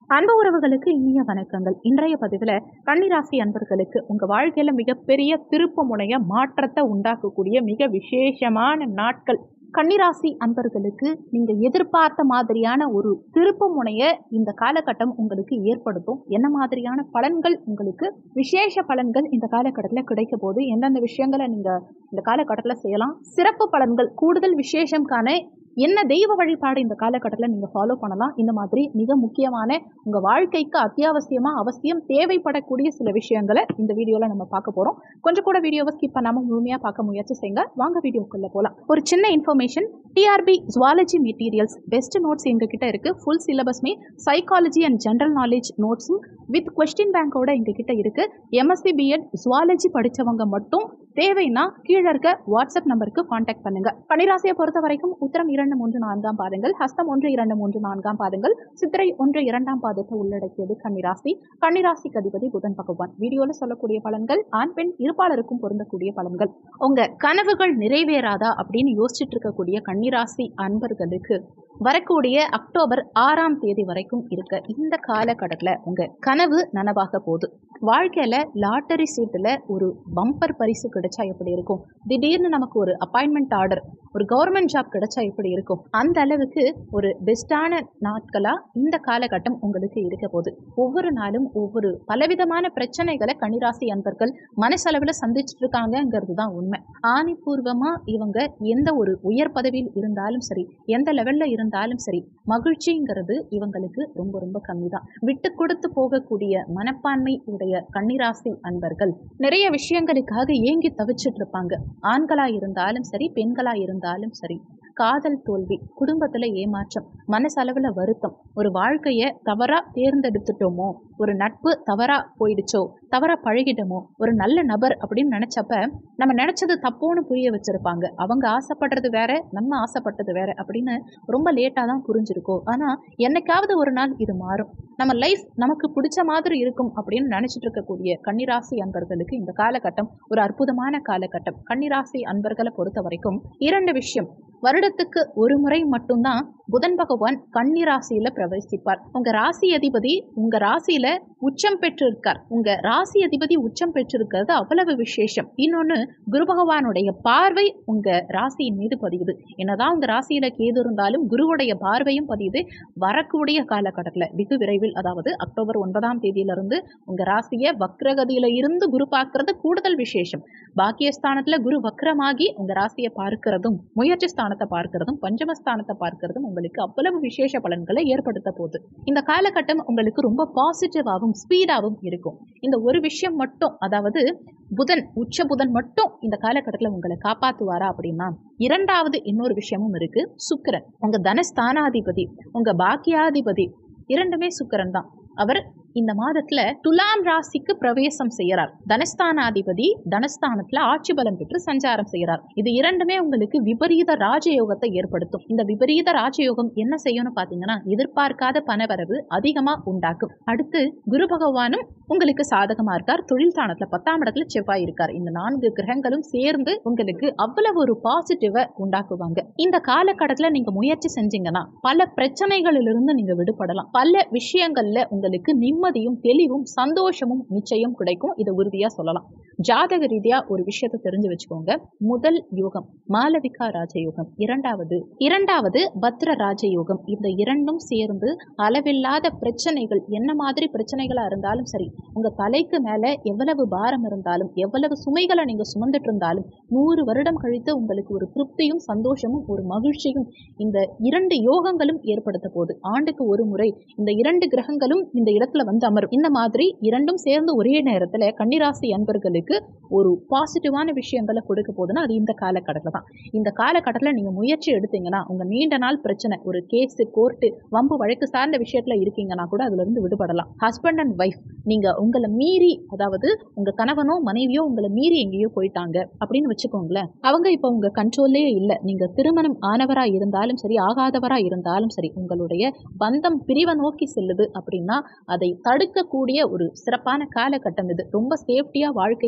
அன்பு உறவுகளுக்கு இனிய வணக்கங்கள். இன்றைய பதிவில் கன்னிராசி அன்பர்களுக்கு உங்கள் வாழ்க்கையில் மிகப்பெரிய திருப்பு முனைய மாற்றத்தை உண்டாக்கக்கூடிய மிக விசேஷமான நாட்கள். கன்னிராசி அன்பர்களுக்கு நீங்கள் எதிர்பார்த்த மாதிரியான ஒரு திருப்பு முனைய இந்த காலகட்டம் உங்களுக்கு ஏற்படுத்தும். என்ன மாதிரியான பலன்கள் உங்களுக்கு விசேஷ பலன்கள் இந்த காலகட்டத்தில் கிடைக்க போது, எந்தெந்த விஷயங்களை நீங்கள் இந்த காலகட்டத்தில் செய்யலாம், சிறப்பு பலன்கள், கூடுதல் விசேஷம்கான என்ன தெய்வ வழிபாடு இந்த காலகட்டத்தில் நீங்கள் ஃபாலோ பண்ணலாம், இந்த மாதிரி மிக முக்கியமான உங்கள் வாழ்க்கைக்கு அவசியம் தேவைப்படக்கூடிய சில விஷயங்களை இந்த வீடியோவில் நம்ம பார்க்க போகிறோம். கொஞ்சம் கூட வீடியோவை ஸ்கிப் பண்ணாமல் முழுமையாக பார்க்க முயற்சி செய்யுங்க. வாங்க வீடியோக்குள்ளே போகலாம். ஒரு சின்ன information, TRB zoology materials best notes எங்ககிட்ட இருக்குது. ஃபுல் சிலபஸ்மே சைக்காலஜி அண்ட் ஜென்ரல் நாலேஜ் நோட்ஸும் வித் கொஸ்டின் பேங்கோட எங்ககிட்ட இருக்குது. எம்எஸ்சி பிஎட் ஜுவாலஜி படித்தவங்க மட்டும் தேவைன்னா கீழே இருக்க வாட்ஸ்அப் நம்பருக்கு கான்டாக்ட் பண்ணுங்க. கன்னிராசியை பொறுத்த வரைக்கும் உத்திரம் 2, 3, 4 பாதங்கள், ஹஸ்தம் 1, 2, 3, 4 பாதங்கள், சித்திரை 1, 2 பாதத்தை உள்ளடக்கியது கன்னிராசி. கன்னிராசிக்கு அதிபதி புதன் பகவான். வீடியோல சொல்லக்கூடிய பலன்கள் ஆண் பெண் இருப்பாளருக்கும் பொருந்தக்கூடிய பலன்கள். உங்க கனவுகள் நிறைவேறாதா அப்படின்னு யோசிச்சுட்டு இருக்கக்கூடிய கன்னிராசி அன்பர்களுக்கு வரக்கூடிய அக்டோபர் 6ஆம் தேதி வரைக்கும் இருக்க இந்த காலகட்டத்தில் உங்கள் கனவு நனவாக போகுது. வாழ்க்கையில் லாட்டரி சீட்டில் ஒரு பம்பர் பரிசு கிடைச்சா எப்படி இருக்கும், திடீர்னு நமக்கு ஒரு அப்பாயின்மெண்ட் ஆர்டர், ஒரு கவர்மெண்ட் ஜாப் கிடைச்சா எப்படி இருக்கும், அந்த அளவுக்கு ஒரு பெஸ்டான நாட்களாக இந்த காலகட்டம் உங்களுக்கு இருக்க போகுது. ஒவ்வொரு நாளும் ஒவ்வொரு பலவிதமான பிரச்சனைகளை கன்னிராசி அன்பர்கள் மனசளவில் சந்திச்சுட்டு இருக்காங்கிறது தான் உண்மை. ஆணிபூர்வமாக இவங்க எந்த ஒரு உயர் பதவியில் இருந்தாலும் சரி, எந்த லெவலில் இருந்தாலும் சரி, மகிழ்ச்சிங்கிறது இவங்களுக்கு ரொம்ப ரொம்ப கம்மி தான். விட்டு கொடுத்து போகக்கூடிய மனப்பான்மை உடைய கன்னிராசி அன்பர்கள் நிறைய விஷயங்களுக்காக ஏங்கி தவிச்சிட்டு இருப்பாங்க. ஆண்களா இருந்தாலும் சரி, பெண்களா இருந்தாலும் சரி. காதல் தோல்வி, குடும்பத்துல ஏமாற்றம், மனசளவுல வருத்தம், ஒரு வாழ்க்கையை தவறா தேர்ந்தெடுத்துட்டோமோ, ஒரு நட்பு தவறா போயிடுச்சோ, தவறா பழகிட்டோமோ, ஒரு நல்ல நபர் அப்படின்னு நினைச்சப்ப நம்ம நினைச்சது தப்போன்னு புரிய வச்சிருப்பாங்க. அவங்க ஆசைப்படுறது வேற, நம்ம ஆசைப்பட்டது வேற அப்படின்னு ரொம்ப லேட்டா தான் புரிஞ்சிருக்கோம். ஆனா என்னைக்காவது ஒரு நாள் இது மாறும். நம்ம லைஃப் நமக்கு பிடிச்ச மாதிரி இருக்கும் அப்படின்னு நினைச்சிட்டு இருக்கக்கூடிய கன்னிராசி அன்பர்களுக்கு இந்த காலகட்டம் ஒரு அற்புதமான காலகட்டம். கன்னிராசி அன்பர்களை பொறுத்த வரைக்கும் 2 விஷயம். வருடத்துக்கு ஒரு முறை மட்டும்தான் புதன் பகவான் கன்னிராசியில பிரவேசிப்பார். உங்க ராசி அதிபதி உங்க ராசியில உச்சம் பெற்றிருக்கார். உங்க ராசி அதிபதி உச்சம் பெற்றிருக்கிறது அவ்வளவு விசேஷம். இன்னொன்னு, குரு பகவானுடைய பார்வை உங்க ராசியின் மீது பதியுது. என்னதான் உங்க ராசியில கேது இருந்தாலும் குருவுடைய பார்வையும் பதியுது. வரக்கூடிய காலகட்டத்தில் வெகு விரைவில், அதாவது அக்டோபர் 9ஆம் தேதியிலிருந்து உங்க ராசியை வக்ரகதியில இருந்து குரு பார்க்கறது கூடுதல் விசேஷம். பாக்கியஸ்தானத்துல குரு வக்ரமாகி உங்க ராசியை பார்க்கிறதும், முயற்சி ஸ்தானத்தை பார்க்கிறதும், பஞ்சமஸ்தானத்தை பார்க்கிறதும் உங்களுக்கு அவ்வளவு விசேஷ பலன்களை ஏற்படுத்த போகுது. இந்த காலகட்டம் உங்களுக்கு ரொம்ப பாசிட்டிவாகவும் ஸ்பீடாகவும் இருக்கும். இந்த ஒரு விஷயம் மட்டும், அதாவது புதன், உச்ச புதன் மட்டும் இந்த காலகட்டத்தில் உங்களை காப்பாற்றுவாரா அப்படின்னா, இரண்டாவது இன்னொரு விஷயமும் இருக்கு. சுக்கிரன், உங்க தனஸ்தானாதிபதி, உங்க பாக்கியாதிபதி, இரண்டுமே சுக்கிரன் தான். அவர் இந்த மாதத்துல துலாம் ராசிக்கு பிரவேசம் செய்யறார். தனஸ்தானாதிபதி தனஸ்தானத்துல ஆட்சி பலம் பெற்று சஞ்சாரம் செய்யறார். இது இரண்டுமே உங்களுக்கு விபரீத ராஜயோகத்தை ஏற்படுத்தும். இந்த விபரீத ராஜயோகம் என்ன செய்யணும் பாத்தீங்கன்னா, எதிர்பார்க்காத பணவரவு அதிகமா உண்டாக்கும். அடுத்து குரு பகவானும் உங்களுக்கு சாதகமா இருக்கார். தொழில் ஸ்தானத்துல 10ஆம் இடத்துல செவ்வாய் இருக்கார். இந்த 4 கிரகங்களும் சேர்ந்து உங்களுக்கு அவ்வளவு ஒரு பாசிட்டிவ உண்டாக்குவாங்க. இந்த காலகட்டத்துல நீங்க முயற்சி செஞ்சீங்கன்னா பல பிரச்சனைகளிலிருந்து நீங்க விடுபடலாம். பல விஷயங்கள்ல உங்களுக்கு நிம்மதியும் தெளிவும் சந்தோஷமும் நிச்சயம் கிடைக்கும். இதை உறுதியா சொல்லலாம். ஜாதக ரீதியா ஒரு விஷயத்தை தெரிஞ்சு வச்சுக்கோங்க. முதல் யோகம் மாலவிகா ராஜயோகம், இரண்டாவது பத்ர ராஜயோகம். இந்த இரண்டும் சேர்ந்து அளவில்லாத பிரச்சனைகள், என்ன மாதிரி பிரச்சனைகளா இருந்தாலும் சரி, உங்க தலைக்கு மேல எவ்வளவு பாரம் இருந்தாலும், எவ்வளவு சுமைகளை நீங்க சுமந்துட்டு இருந்தாலும் 100 வருடம் கழித்து உங்களுக்கு ஒரு திருப்தியும் சந்தோஷமும் ஒரு மகிழ்ச்சியும் இந்த 2 யோகங்களும் ஏற்படுத்த போகுது. ஆண்டுக்கு ஒரு முறை இந்த 2 கிரகங்களும் இந்த இடத்துல வந்து அமரும். இந்த மாதிரி இரண்டும் சேர்ந்து ஒரே நேரத்துல கன்னிராசி அன்பர்களுக்கு ஒரு பாசிட்டிவான விஷயங்களை கொடுக்க போதுன்னா அது இந்த காலகட்டத்தில் தான். இந்த காலகட்டத்தில் நீங்க முயற்சி எடுத்தீங்கன்னா உங்க நீண்ட நாள் பிரச்சனை, ஒரு கேஸ், கோர்ட்டு, வம்பு வழக்கு சார்ந்த விஷயத்துல இருக்கீங்கன்னா கூட அதுல இருந்து விடுபடலாம். ஹஸ்பண்ட் அண்ட் ஒய்ஃப், நீங்க உங்களை மீறி, அதாவது உங்க கணவனோ மனைவியோ உங்களை மீறி எங்கேயோ போயிட்டாங்க அப்படின்னு வச்சுக்கோங்களேன். அவங்க இப்ப உங்க கண்ட்ரோல்லே இல்லை. நீங்க திருமணம் ஆனவரா இருந்தாலும் சரி, ஆகாதவரா இருந்தாலும் சரி, உங்களுடைய பந்தம் பிரிவை நோக்கி செல்லுது அப்படின்னா அதை தடுக்கக்கூடிய ஒரு சிறப்பான காலகட்டம் இது. ரொம்ப சேஃப்டியா வாழ்க்கையை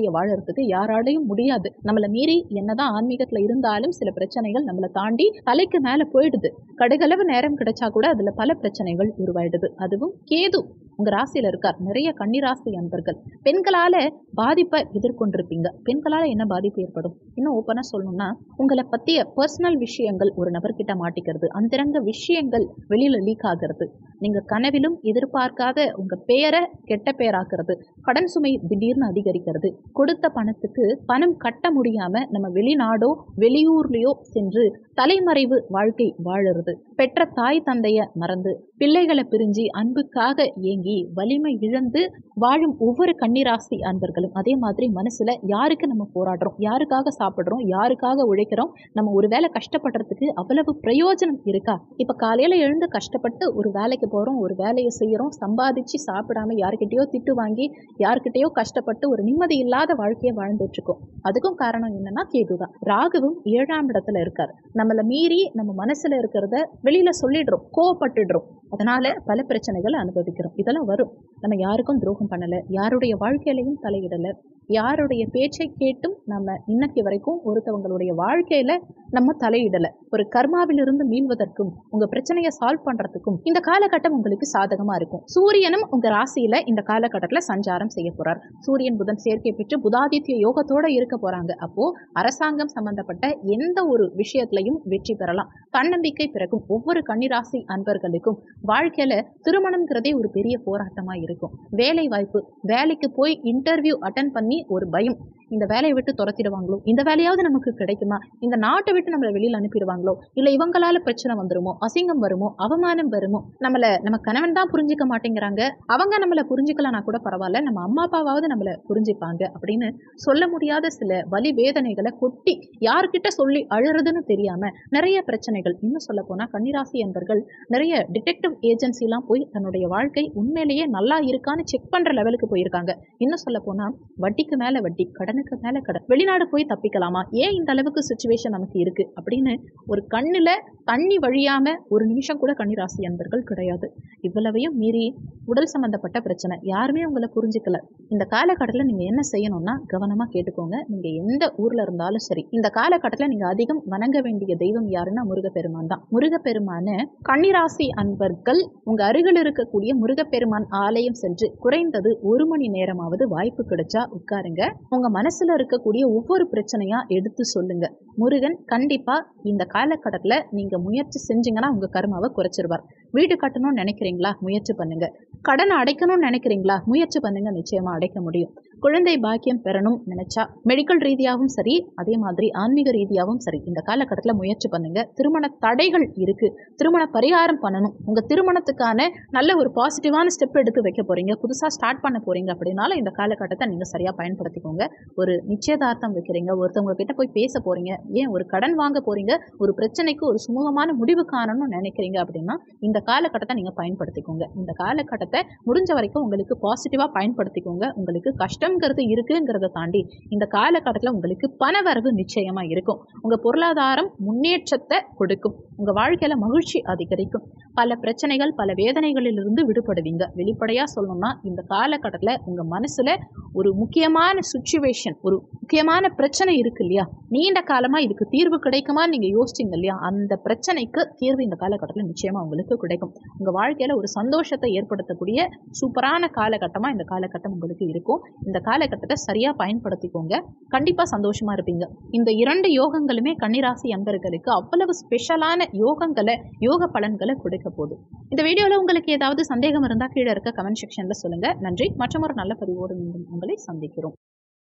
வாழ்க்கையை வாழறதுக்கு யாராலையும் முடியாது. நம்மளை மீறி என்னதான் ஆன்மீகத்துல இருந்தாலும் சில பிரச்சனைகள் நம்மளை தாண்டி தலைக்கு மேல போயிடுது. கடுகளவு நேரம் கிடைச்சா கூட அதுல பல பிரச்சனைகள் உருவாயிடுது. அதுவும் கேது உங்க ராசியில இருக்கார். நிறைய கன்னிராசி அன்பர்கள் பெண்களால பாதிப்பை எதிர்கொண்டிருப்பீங்க. பெண்களால என்ன பாதிப்பு ஏற்படும்? இன்னும் ஓப்பனா சொல்லணும்னா, உங்களை பத்திய பர்சனல் விஷயங்கள் ஒரு நபர்கிட்ட மாட்டிக்கிறது, அந்தரங்க விஷயங்கள் வெளியில லீக் ஆகிறது, நீங்க கனவிலும் எதிர்பார்க்காத உங்க பேரை கெட்ட பேராக்குறது, கடன் சுமை திடீர்னு அதிகரிக்கிறது, கொடுத்த பணத்துக்கு பணம் கட்ட முடியாம நம்ம வெளிநாடோ வெளியூர்லயோ சென்று தலைமறைவு வாழ்க்கை வாழறது, பெற்ற தாய் தந்தைய மறந்து பிள்ளைகளை பிரிஞ்சு அன்புக்காக ஏங்கி வலிமை இழந்து வாழும் ஒவ்வொரு கன்னிராசி அன்பர்களும் அதே மாதிரி மனசுல யாருக்கு நம்ம போராடுறோம், யாருக்காக சாப்பிடுறோம், யாருக்காக உழைக்கிறோம், நம்ம ஒரு வேலை கஷ்டப்படுறதுக்கு அவ்வளவு பிரயோஜனம் இருக்கா? இப்ப காலையில எழுந்து கஷ்டப்பட்டு ஒரு வேலைக்கு போறோம், ஒரு வேலையை செய்யறோம், சம்பாதிச்சு சாப்பிடாம யாருக்கிட்டையோ திட்டு வாங்கி யாருக்கிட்டையோ கஷ்டப்பட்டு ஒரு நிம்மதி இல்லாத வாழ்க்கையை வாழ்ந்துட்டு இருக்கோம். அதுக்கும் காரணம் என்னன்னா கேதுதான். ராகுவும் 7ஆம் இடத்துல இருக்காரு. நம்மள மீறி நம்ம மனசுல இருக்கிறத வெளியில சொல்லிடுறோம், கோவப்பட்டுடுறோம், அதனால பல பிரச்சனைகளை அனுபவிக்கிறோம். இதெல்லாம் வரும். நம்ம யாருக்கும் துரோகம் பண்ணல, யாருடைய வாழ்க்கையிலையும் தலையிடல, யாருடைய பேச்சை கேட்டும் நம்ம இன்னைக்கு வரைக்கும் ஒருத்தவங்களுடைய வாழ்க்கையில நம்ம தலையிடல. ஒரு கர்மாவிலிருந்து மீள்வதற்கும் உங்க பிரச்சனையை சால்வ் பண்றதுக்கும் இந்த காலகட்டம் உங்களுக்கு சாதகமா இருக்கும். சூரியனும் உங்க ராசியில இந்த காலகட்டத்துல சஞ்சாரம் செய்ய போறார். சூரியன் புதன் சேர்க்கை பெற்று புதாதித்ய யோகத்தோட இருக்க போறாங்க. அப்போ அரசாங்கம் சம்பந்தப்பட்ட எந்த ஒரு விஷயத்திலையும் வெற்றி பெறலாம். தன்னம்பிக்கை பிறக்கும். ஒவ்வொரு கன்னிராசி அன்பர்களுக்கும் வாழ்க்கையில திருமணம்ங்கிறதே ஒரு பெரிய போராட்டமா இருக்கும். வேலை வாய்ப்பு, வேலைக்கு போய் இன்டர்வியூ அட்டன் பண்ணி ஒரு பயம், இந்த வேலையை விட்டு துரத்திடுவாங்களோ, இந்த வேலையாவது நமக்கு கிடைக்குமா, இந்த நாட்டை விட்டு நம்மளை வெளியில் அனுப்பிடுவாங்களோ, இல்லை இவங்களால பிரச்சனை வந்துருமோ, அசிங்கம் வருமோ, அவமானம் வருமோ, நம்ம கணவன் தான் புரிஞ்சிக்க மாட்டேங்கிறாங்க, அவங்க நம்மளை புரிஞ்சுக்கலனா கூட பரவாயில்ல, நம்ம அம்மா அப்பாவாவது நம்மளை புரிஞ்சுப்பாங்க அப்படின்னு சொல்ல முடியாத சில வலி வேதனைகளை கொட்டி யார்கிட்ட சொல்லி அழுறதுன்னு தெரியாம நிறைய பிரச்சனைகள். இன்னும் சொல்ல போனா கன்னிராசி என்பர்கள் நிறைய டிடெக்டிவ் ஏஜென்சிலாம் போய் தன்னுடைய வாழ்க்கை உண்மையிலேயே நல்லா இருக்கான்னு செக் பண்ற லெவலுக்கு போயிருக்காங்க. இன்னும் சொல்ல போனா வட்டிக்கு மேல வட்டி, கடனுக்கு மேல கடன், வெளிநாடு போய் தப்பிக்கலாமா, ஏன் இந்த அளவுக்கு சிச்சுவேஷன் நமக்கு இருக்கு அப்படின்னு ஒரு கண்ணுல தண்ணி வழியாம ஒரு நிமிஷம் கூட கன்னிராசி அன்பர்கள் கிடையாது. இவ்வளவையும் மீறி உடல் சம்பந்தப்பட்ட பிரச்சனை, யாருமே உங்களை புரிஞ்சுக்கல. இந்த காலகட்டத்தில் நீங்க என்ன செய்யணும்னா கவனமா கேட்டுக்கோங்க. நீங்க எந்த ஊர்ல இருந்தாலும் சரி, இந்த காலகட்டத்தில் நீங்க அதிகம் வணங்க வேண்டிய தெய்வம் யாருன்னா முருகப்பெருமான் தான். முருகப்பெருமான கன்னிராசி அன்பர்கள் உங்க அருகில் இருக்கக்கூடிய முருகப்பெருமான் ஆலயம் சென்று குறைந்தது 1 மணி நேரமாவது வாய்ப்பு கிடைச்சா உட்காருங்க. உங்க மனசுல இருக்கக்கூடிய ஒவ்வொரு பிரச்சனையா எடுத்து சொல்லுங்க. முருகன் கண்டிப்பா இந்த காலகட்டத்துல நீங்க முயற்சி செஞ்சீங்கன்னா உங்க கர்மாவை குறைச்சிருவார். வீடு கட்டணும்னு நினைக்கிறீங்களா, முயற்சி பண்ணுங்க. கடனை அடைக்கணும்னு நினைக்கிறீங்களா, முயற்சி பண்ணுங்க, நிச்சயமா அடைக்க முடியும். குழந்தை பாக்கியம் பெறணும் நினைச்சா மெடிக்கல் ரீதியாகவும் சரி, அதே மாதிரி ஆன்மீக ரீதியாகவும் சரி, இந்த காலகட்டத்தில் முயற்சி பண்ணுங்க. திருமண தடைகள் இருக்கு, திருமண பரிகாரம் பண்ணணும், உங்க திருமணத்துக்கான நல்ல ஒரு பாசிட்டிவான ஸ்டெப் எடுத்து வைக்க போறீங்க, புதுசா ஸ்டார்ட் பண்ண போறீங்க அப்படின்னாலும் இந்த காலகட்டத்தை நீங்க சரியா பயன்படுத்திக்கோங்க. ஒரு நிச்சயதார்த்தம் வைக்கிறீங்க, ஒருத்தவங்க கிட்ட போய் பேச போறீங்க, ஏன் ஒரு கடன் வாங்க போறீங்க, ஒரு பிரச்சனைக்கு ஒரு சுமூகமான முடிவு காணணும்னு நினைக்கிறீங்க அப்படின்னா இந்த காலகட்டத்தை நீங்க பயன்படுத்திக்கோங்க. இந்த காலகட்டத்தை முடிஞ்ச வரைக்கும் உங்களுக்கு பாசிட்டிவா பயன்படுத்திக்கோங்க. உங்களுக்கு கஷ்டம்ங்கிறது இருக்குங்கிறத தாண்டி இந்த காலகட்டத்தில் உங்களுக்கு பணவரவு நிச்சயமா இருக்கும். உங்க பொருளாதாரம் முன்னேற்றத்தை கொடுக்கும். உங்க வாழ்க்கையில மகிழ்ச்சி அதிகரிக்கும். பல பிரச்சனைகள், பல வேதனைகளிலிருந்து விடுபடுவீங்க. வெளிப்படையா சொல்லணும்னா இந்த காலகட்டத்தில் உங்க மனசுல ஒரு முக்கியமான சிச்சுவேஷன், ஒரு முக்கியமான பிரச்சனை இருக்கு இல்லையா, நீண்ட காலமா இதுக்கு தீர்வு கிடைக்குமா நீங்க யோசிச்சிங்க இல்லையா, அந்த பிரச்சனைக்கு தீர்வு இந்த காலகட்டத்தில் நிச்சயமா உங்களுக்கு கிடைக்கும். உங்க வாழ்க்கையில ஒரு சந்தோஷத்தை ஏற்படுத்தக்கூடிய சூப்பரான காலகட்டமா இந்த காலகட்டம் உங்களுக்கு இருக்கும். இந்த காலகட்டத்தை சரியா பயன்படுத்திக்கோங்க, கண்டிப்பா சந்தோஷமா இருப்பீங்க. இந்த 2 யோகங்களுமே கன்னிராசி அன்பர்களுக்கு அவ்வளவு ஸ்பெஷலான யோகங்களை, யோக பலன்களை கொடுக்க போகுது. இந்த வீடியோல உங்களுக்கு ஏதாவது சந்தேகம் இருந்தா கீழே இருக்க கமெண்ட் செக்ஷன்ல சொல்லுங்க. நன்றி. மற்றொரு நல்ல பதிவோடு மீண்டும் உங்களை சந்திக்கிறோம்.